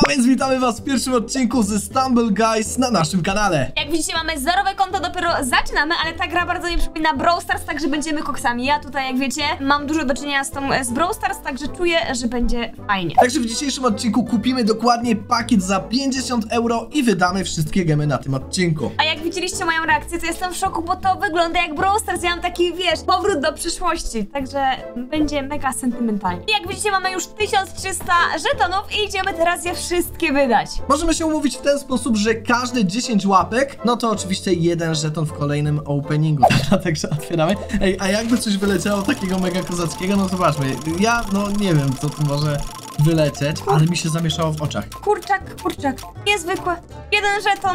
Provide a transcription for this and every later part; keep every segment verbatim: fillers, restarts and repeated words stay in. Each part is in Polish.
Więc witamy was w pierwszym odcinku ze Stumble Guys na naszym kanale. Jak widzicie, mamy zerowe konto, dopiero zaczynamy, ale ta gra bardzo nie przypomina Brawl Stars, także będziemy koksami. Ja tutaj, jak wiecie, mam dużo do czynienia z tą z Brawl Stars, także czuję, że będzie fajnie. Także w dzisiejszym odcinku kupimy dokładnie pakiet za pięćdziesiąt euro i wydamy wszystkie gemy na tym odcinku. A jak widzieliście moją reakcję, to jestem w szoku, bo to wygląda jak Brawl Stars. Ja mam taki, wiesz, powrót do przyszłości, także będzie mega sentymentalnie. I jak widzicie, mamy już tysiąc trzysta żetonów i idziemy teraz je wszystkie wydać. Możemy się umówić w ten sposób, że każde dziesięć łapek, no to oczywiście jeden żeton w kolejnym openingu. Także otwieramy. Ej, a jakby coś wyleciało takiego mega kozackiego, no zobaczmy. Ja, no nie wiem, co tu może wylecieć, ale mi się zamieszało w oczach. Kurczak, kurczak, niezwykłe. Jeden żeton.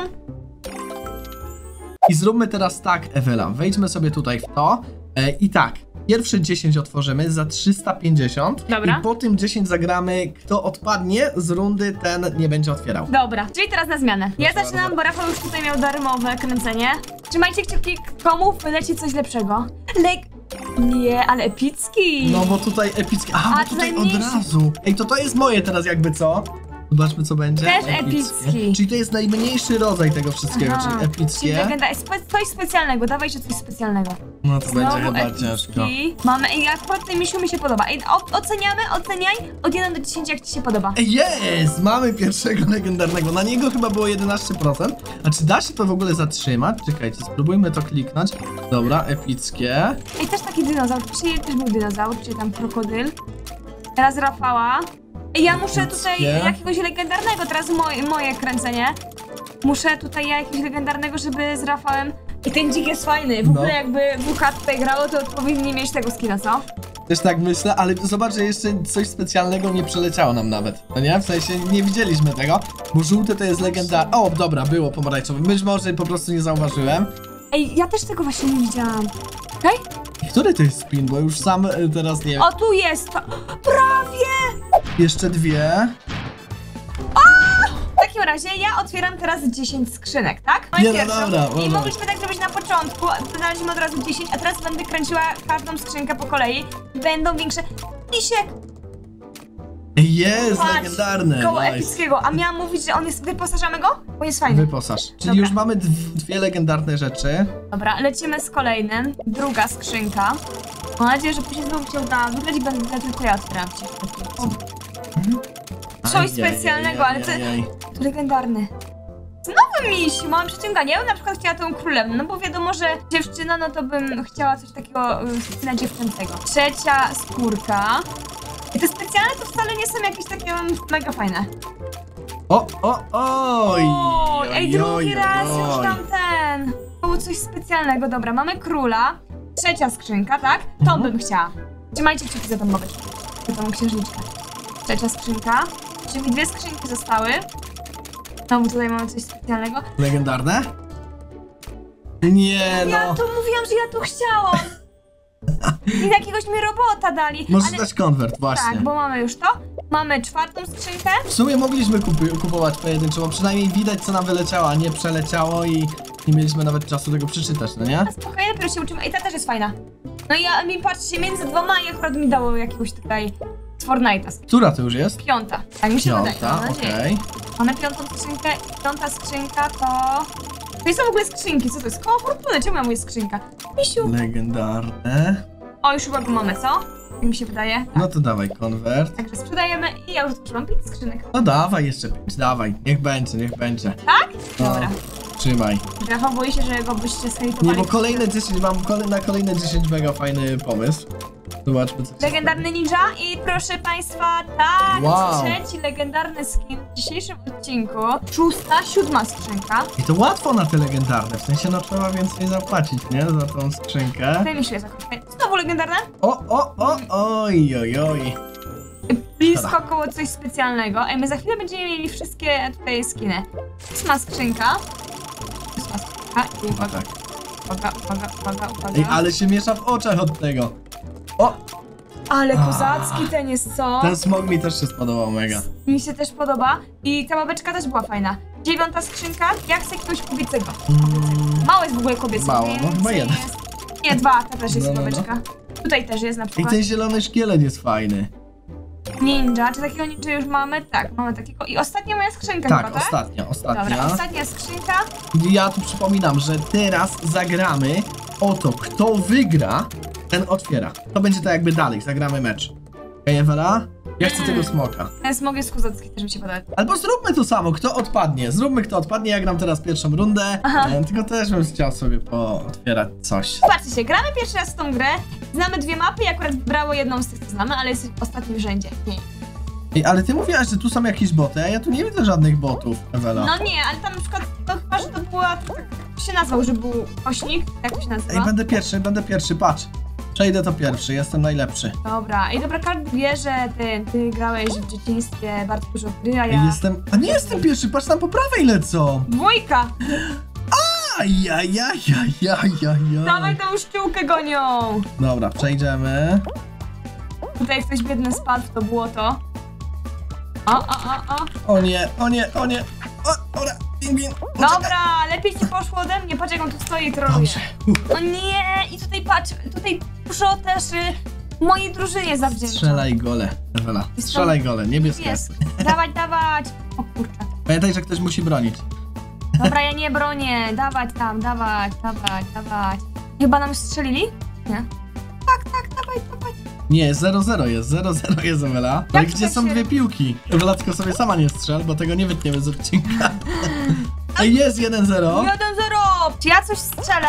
I zróbmy teraz tak, Ewela. Wejdźmy sobie tutaj w to e, i tak. Pierwsze dziesięć otworzymy za trzysta pięćdziesiąt. Dobra. I po tym dziesięć zagramy. Kto odpadnie z rundy, ten nie będzie otwierał. Dobra, czyli teraz na zmianę. Ja Proszę zaczynam, bardzo. bo Rafał już tutaj miał darmowe kręcenie. Trzymajcie kciuki, komu wyleci coś lepszego. Lek... Nie, ale epicki. No bo tutaj epickie. Aha, A, bo tutaj tutaj od mniejszy. razu. Ej, to to jest moje teraz jakby co? Zobaczmy co będzie. Też epicki. Czyli to jest najmniejszy rodzaj tego wszystkiego, Aha. czyli epickie. Czyli legenda, spe coś specjalnego, dawajcie coś specjalnego. No to będzie Znowu chyba epicki. ciężko. Mamy, i akurat tej misiu mi się podoba. I o, oceniamy, oceniaj od jeden do dziesięciu, jak ci się podoba. Ej, jest! Mamy pierwszego legendarnego. Na niego chyba było jedenaście procent. A czy da się to w ogóle zatrzymać? Czekajcie, spróbujmy to kliknąć. Dobra, epickie. Ej, też taki dinozaur, czyli też był dinozaur, czyli tam krokodyl. Teraz Rafała. Ej, ja muszę tutaj Epickie. jakiegoś legendarnego, teraz moje, moje kręcenie. Muszę tutaj ja jakiegoś legendarnego, żeby z Rafałem... I ten dzik jest fajny, w No. ogóle jakby W K tutaj grało, to powinni mieć tego skina, co? Też tak myślę, ale zobacz, że jeszcze coś specjalnego nie przeleciało nam nawet. No nie? W sensie nie widzieliśmy tego, bo żółte to jest legenda... O, dobra, było pomarańczowe. Być może po prostu nie zauważyłem. Ej, ja też tego właśnie nie widziałam. Okej? Który to jest spin? Bo już sam y, teraz nie wiem. O, tu jest to. Prawie! Jeszcze dwie. W takim razie ja otwieram teraz dziesięć skrzynek, tak? Mamy Nie, no pierwszą. dobra, I dobra. mogliśmy tak zrobić na początku, dodaliśmy od razu dziesięć, a teraz będę kręciła każdą skrzynkę po kolei. Będą większe. Misiek! Jest Patrz, legendarny. koło Nice. epickiego. A miałam mówić, że on jest... Wyposażamy go? Bo jest fajny. Wyposaż. Czyli Dobra. już mamy dw- dwie legendarne rzeczy. Dobra, lecimy z kolejnym. Druga skrzynka. Mam nadzieję, że później znowu się uda wygrać i będę tylko ja otwieram ci. Coś Ajaj, specjalnego, ale to... ajaj. To legendarny. Znowu misiu, mam przeciąganie. Ja bym na przykład chciała tą królewną, no bo wiadomo, że dziewczyna, no to bym chciała coś takiego y, na dziewczęcego. Trzecia skórka. I te specjalne to wcale nie są jakieś takie um, mega fajne. O, o, oj! O, ej, drugi oj, raz oj. już tam ten. Było coś specjalnego. Dobra, mamy króla. Trzecia skrzynka, tak? Tą Mhm. bym chciała. Trzymajcie kciuki za tą bobeczkę. Za tą księżniczkę. Trzecia skrzynka. Czyli dwie skrzynki zostały. Znowu tutaj mamy coś specjalnego. Legendarne? Nie no. Ja tu mówiłam, że ja tu chciałam. I jakiegoś mi robota dali. Możesz ale... dać konwert, właśnie. Tak, bo mamy już to. Mamy czwartą skrzynkę. W sumie mogliśmy kup- kupować pojedynczą, bo przynajmniej widać co nam wyleciało, a nie przeleciało i nie mieliśmy nawet czasu tego przeczytać, no nie? A spokojnie, dopiero się uczymy. I ta też jest fajna. No i ja mi patrzcie, między dwoma i akurat mi dało jakiegoś tutaj z Fortnite'a. Która to już jest? Piąta. Tak mi się wydaje. Piąta, Mam nadzieję. okej. Mamy piątą skrzynkę i piąta skrzynka to... To są w ogóle skrzynki, co to jest? Koło fortuny, czemu ja mówię skrzynka? Misiu. Legendarne. O, już chyba go mamy, co? Jak mi się wydaje. Tak. No to dawaj konwert. Także sprzedajemy i ja już otworzyłam pięć skrzynek. No dawaj jeszcze pięć, dawaj. Niech będzie, niech będzie. Tak? No, Dobra. Trzymaj. Rafał boi się, że go byście Nie, skajtowali. bo kolejne dziesięć, mam kole, na kolejne dziesięć mega fajny pomysł. Zobaczmy co ci Legendarny ninja i proszę państwa, tak, Wow. trzeci legendarny skin w dzisiejszym odcinku. Szósta, siódma skrzynka. I to łatwo na te legendarne, w sensie no trzeba więcej zapłacić, nie? Za tą skrzynkę. Tutaj mi się jest akurat. Znowu legendarne? O, o, o, oj, oj, oj. Blisko koło coś specjalnego. Ej, my za chwilę będziemy mieli wszystkie tutaj skiny. Ósma skrzynka. Ósma skrzynka. I Chyba uwaga, tak. uwaga, uwaga, uwaga, uwaga. Ej, ale się miesza w oczach od tego. O, Ale kozacki ten jest, co? ten smog mi też się spodobał mega. Mi się też podoba. I ta babeczka też była fajna. Dziewiąta skrzynka. Jak chcę jakiegoś kobiecego. Mm, Mało jest w ogóle kobiecego. Mało, no więc chyba jeden. jest... Nie, dwa, ta też jest No, no, no. babeczka. Tutaj też jest na I przykład. ten zielony szkielet jest fajny. ninja. Czy takiego ninja już mamy? Tak, mamy takiego. I ostatnia moja skrzynka Tak, chyba, tak? ostatnia, ostatnia. Dobra, ostatnia skrzynka. Ja tu przypominam, że teraz zagramy o to, kto wygra, ten otwiera. To będzie tak jakby dalej, zagramy mecz. Okej, Ewela? Ja chcę tego smoka. Ten smog jest kuzacki, też mi się podoba. Albo zróbmy to samo, kto odpadnie. Zróbmy kto odpadnie, ja gram teraz pierwszą rundę. Aha. E, tylko też bym chciał sobie pootwierać coś. Zobaczcie się, gramy pierwszy raz w tą grę. Znamy dwie mapy i akurat wybrało jedną z tych, co znamy, ale jest w ostatnim rzędzie. Nie. Ej, ale ty mówiłaś, że tu są jakieś boty, a ja tu nie widzę żadnych botów, Ewela. No nie, ale tam na przykład, to chyba, że to była, to się nazwał, że był kośnik, jak to się Ej, nazywa? będę pierwszy, będę pierwszy, patrz. Przejdę to pierwszy, jestem najlepszy. Dobra, i dobra, każdy wie, że ty, ty grałeś w dzieciństwie bardzo dużo w gry, a Ej, ja... jestem... A nie jestem pierwszy, patrz tam po prawej lecą. Dwójka! Ajajajajajajaj. Dawaj tą ściółkę gonią! Dobra, przejdziemy. Tutaj ktoś biedny spadł w to błoto. O, o, o, o. O nie, o nie, o nie. O, dobra, pingwin. uciekaj. Dobra, lepiej ci poszło ode mnie, patrz jak on tu stoi i troluje. Dobrze. Uff. O nie, i tutaj patrz, tutaj dużo też y, mojej drużynie zawdzięczam. Strzelaj gole, Ewela. Strzelaj gole, niebieskie. Jest. Dawać, dawać. O kurczę. Pamiętaj, że ktoś musi bronić. Dobra, ja nie bronię. Dawać tam, dawać, dawać, dawać. Chyba nam strzelili? Nie. Tak, tak, dawaj, dawaj. Nie, zero zero jest, zero zero jest, Ewela. Ale Jak gdzie to są się- dwie piłki? Ewela, tylko sobie sama nie strzel, bo tego nie wytniemy z odcinka. Ej, jest jeden zero. jeden zero. Czy ja coś strzelę?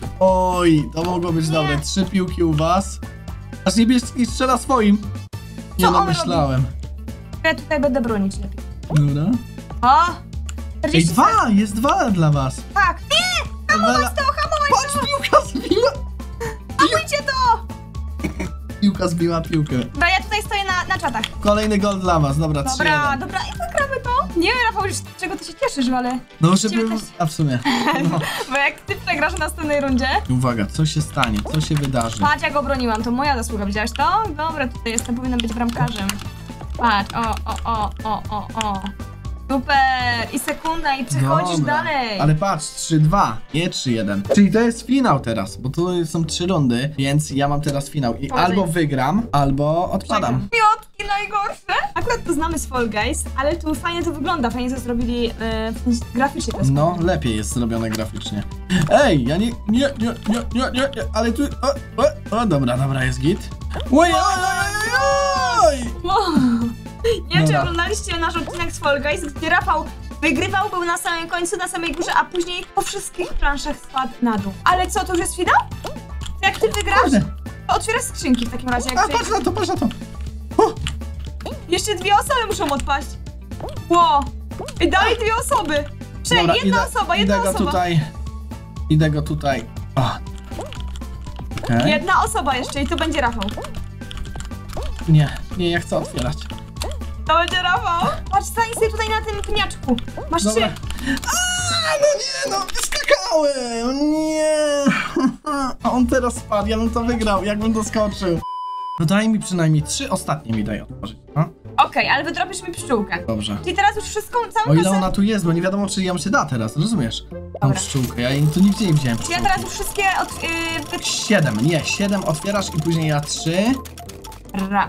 Oj, to mogło być Nie. dobre. Trzy piłki u was. Aż niebieski strzela swoim. Nie Co no, on myślałem. Ja tutaj będę bronić lepiej. Dobra. O! Ej, czterdzieści dwa! Jest dwa dla was. Tak. Nie! Ewela, To hamować! patrz, piłka zbiła. Hamujcie to! Piłka zbiła piłkę. Dobra, ja tutaj stoję na, na czatach. Kolejny gol dla was, dobra, trzy Dobra, jeden. dobra, i wygramy to. Nie wiem, Rafał, już czego ty się cieszysz, ale... No żeby... dziewiętnaście. A w sumie. No. Bo jak ty przegrasz w następnej rundzie... Uwaga, co się stanie? Co się wydarzy? Patrz, jak obroniłam, to moja zasługa, widziałeś to? Dobra, tutaj jestem, powinna być bramkarzem. Patrz, o, o, o, o, o, o. Super! I sekunda, i przechodzisz Dobra. dalej. Ale patrz, trzy dwa, nie trzy jeden. Czyli to jest finał teraz, bo tu są trzy rundy, więc ja mam teraz finał i Powodzenia. albo wygram, albo odpadam. Piątki najgorsze! Akurat to znamy z Fall Guys, ale tu fajnie to wygląda, fajnie to zrobili yy, graficznie to jest. No, lepiej jest zrobione graficznie. Ej, ja nie, nie, nie, nie, nie, nie, nie, ale tu, o, o, o, dobra, dobra, jest git. Oj, oj, oj, oj, Wow. Nie wiem, czy Dobra. oglądaliście nasz odcinek z Fall Guys, gdzie Rafał wygrywał, był na samym końcu, na samej górze, a później po wszystkich planszach spadł na dół. Ale co, to już jest finał? To jak ty wygrasz, Kurde. to otwierasz skrzynki w takim razie. Jak A, ty... patrz na to, patrz na to. O, Jeszcze dwie osoby muszą odpaść. Ło! I dalej dwie osoby. Prze, dobra, jedna idę, osoba, jedna idę go osoba. tutaj, idę go tutaj. O. Okej. Jedna osoba jeszcze i to będzie Rafał. Nie, nie, ja chcę otwierać. To będzie Rafał. Patrz, stań sobie tutaj na tym pniaczku. Masz Dobra. trzy. A, no nie, no, skakałem, nie. A on teraz spadł, ja bym to wygrał, jakbym doskoczył. No daj mi przynajmniej trzy ostatnie mi daj otworzyć, no? Okej, ale wydrobisz mi pszczółkę. Dobrze. Czyli teraz już wszystką, O całą ile kasę... ona tu jest, bo nie wiadomo, czy ją się da teraz, rozumiesz? Tą Dobra. pszczółkę, ja jej tu nigdzie nie widziałem Czy ja pszczółki. teraz już wszystkie od... Yy, wy... Siedem, nie, siedem otwierasz i później ja trzy. Ra.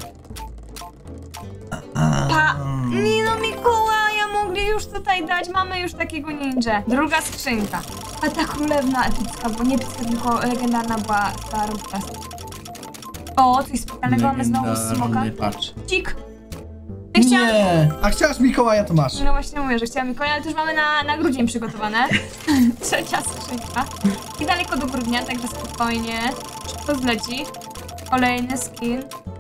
A, Pa... Nie no, Mikołaja mogli już tutaj dać, mamy już takiego ninja. Druga skrzynka. A ta królewna epicka, bo nie epicka, tylko legendarna była ta rubka. O, coś specjalnego mamy znowu smoka. legendarny, patrz. Cik. Ja chciałam... Nie, a chciałaś Mikołaja, to masz. No właśnie mówię, że chciałam Mikołaja, ale to już mamy na, na grudzień przygotowane. Trzecia skrzynka. I daleko do grudnia, także spokojnie. To zleci. Kolejny skin.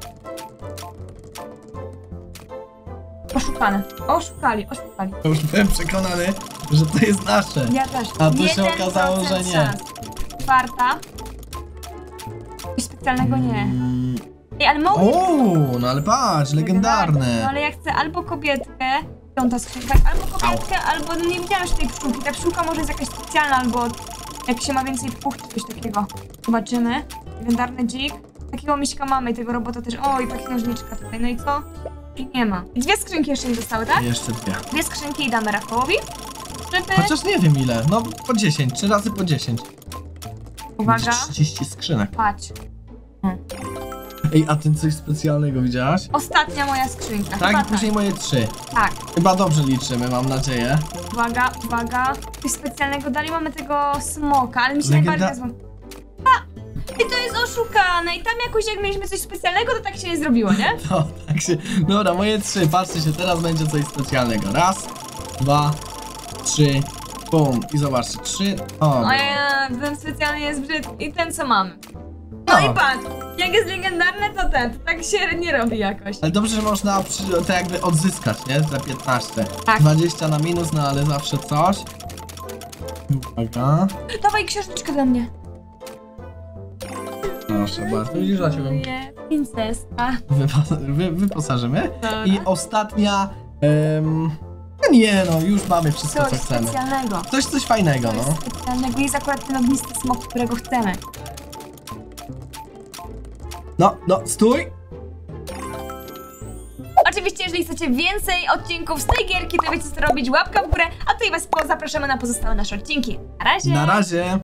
Oszukane. Oszukali, oszukali. To już byłem przekonany, że to jest nasze. Ja też. A tu się jeden okazało, że procent nie. szans. Czwarta. Coś specjalnego nie. Mm. Ej, ale mogli... O, no ale patrz, No legendarne. ale ja chcę albo kobietkę, piąta skrzynka, albo kobietkę, albo no nie widziałam jeszcze tej pszczółki. Ta pszczółka może jest jakaś specjalna, albo jak się ma więcej puch, czy coś takiego. Zobaczymy. Legendarny dzik. Takiego miśka mamy i tego robota też. O, i taka księżniczka tutaj. No i co? I nie ma. I dwie skrzynki jeszcze nie zostały, tak? Jeszcze dwie. Dwie skrzynki i damy Rafałowi. Żeby... Chociaż nie wiem ile, no po dziesięć, trzy razy po dziesięć. Uwaga. trzydzieści skrzynek. Patrz. Hmm. Ej, a ten coś specjalnego widziałaś? Ostatnia moja skrzynka. Tak, Chyba i później moje trzy. Tak. Chyba dobrze liczymy, mam nadzieję. Uwaga, uwaga. Coś specjalnego dali, mamy tego smoka, ale mi się Legenda- najbardziej zło. A! I to jest oszukane. I tam jakoś jak mieliśmy coś specjalnego, to tak się nie zrobiło, nie? To tak się... Dobra, moje trzy. Patrzcie się, teraz będzie coś specjalnego. Raz, dwa, trzy, bum. I zobaczcie, trzy... O, O ja, ten specjalny jest brzydki. I ten co mamy. No, No. i patrz, jak jest legendarny, to ten. To tak się nie robi jakoś. ale dobrze, że można przy, to jakby odzyskać, nie? Za piętnaście. Tak. dwadzieścia na minus, no ale zawsze coś. Uwaga. Dawaj książeczkę dla mnie. Proszę bardzo, widzisz, Asiu? Nie, princeska. Wypo, wy, wyposażymy. Dobra. I ostatnia... Um, no nie no, już mamy wszystko, Coś co chcemy. specjalnego. Coś, coś fajnego, Coś no. specjalnego. Jest akurat ten ognisty smok, którego chcemy. No, no, stój! Oczywiście, jeżeli chcecie więcej odcinków z tej gierki, to wiecie co robić, łapka w górę, a tutaj was po- zapraszamy na pozostałe nasze odcinki. Na razie! Na razie!